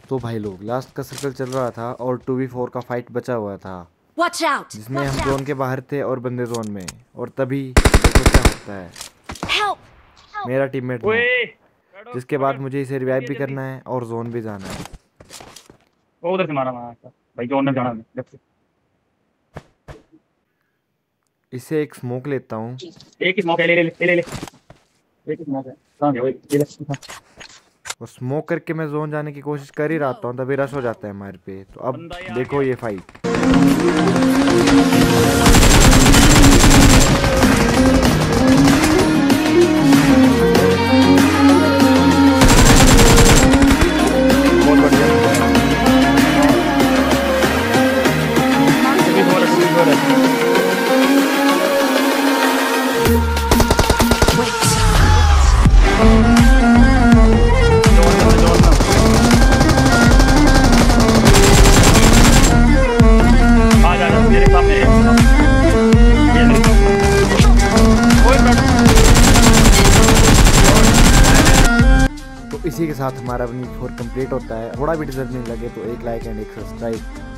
तो भाई लोग लास्ट का सर्कल चल रहा था और 2v4 का फाइट बचा हुआ था जिसमें हम जोन के बाहर थे और बंदे जोन में। और तभी देखो क्या होता है, मेरा टीममेट जिसके बाद मुझे इसे रिवाइव भी करना है और जोन भी जाना है। वो उधर से मारा भाई, जोन में जाना है। इसे एक स्मोक लेता हूँ। एक ही स्मोक है, ले ले ले ले ले। एक ही स्मोक है, कहां गया? ये ले। और स्मोक करके मैं जोन जाने की कोशिश कर ही रहा था, तभी रश हो जाता है हमारे पे। तो अब देखो ये फाइट। इसी के साथ हमारा 4 कंप्लीट होता है। थोड़ा भी डिजर्व नहीं लगे तो एक लाइक एंड एक सब्सक्राइब